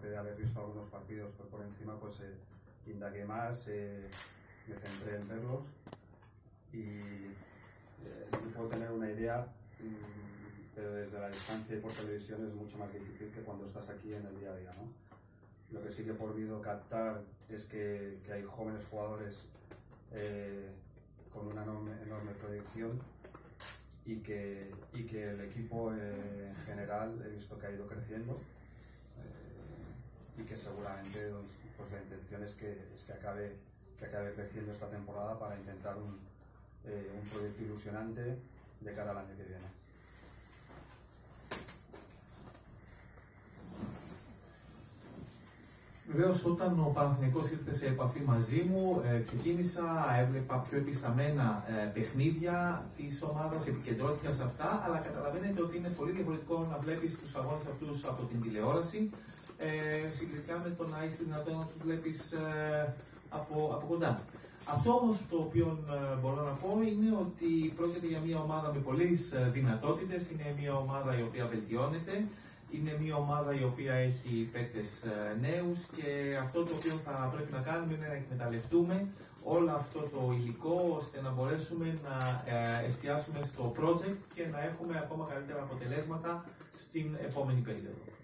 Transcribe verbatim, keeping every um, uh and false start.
aparte de haber visto algunos partidos por, por encima, pues eh, indagué más, eh, me centré en verlos y eh, puedo tener una idea, mmm, pero desde la distancia y por televisión es mucho más difícil que cuando estás aquí en el día a día, ¿no? Lo que sí que he podido captar es que, que hay jóvenes jugadores eh, con una enorme, enorme proyección y que, y que el equipo eh, en general he visto que ha ido creciendo eh, y que seguramente pues, la intención es que, es que, acabe, que acabe creciendo esta temporada para intentar un, eh, un proyecto ilusionante de cara al año que viene. Βεβαίως, όταν ο Παναθηναϊκός ήρθε σε επαφή μαζί μου, ε, ξεκίνησα, έβλεπα πιο επισταμένα ε, παιχνίδια της ομάδας, επικεντρώθηκα σε αυτά, αλλά καταλαβαίνετε ότι είναι πολύ διαφορετικό να βλέπεις τους αγώνες αυτούς από την τηλεόραση, ε, συγκριτικά με το να είσαι δυνατόν να τους βλέπεις ε, από, από κοντά. Αυτό όμως το οποίο ε, μπορώ να πω είναι ότι πρόκειται για μια ομάδα με πολλές ε, δυνατότητες, είναι μια ομάδα η οποία βελτιώνεται. Είναι μια ομάδα η οποία έχει παίκτες νέους και αυτό το οποίο θα πρέπει να κάνουμε είναι να εκμεταλλευτούμε όλο αυτό το υλικό ώστε να μπορέσουμε να εστιάσουμε στο project και να έχουμε ακόμα καλύτερα αποτελέσματα στην επόμενη περίοδο.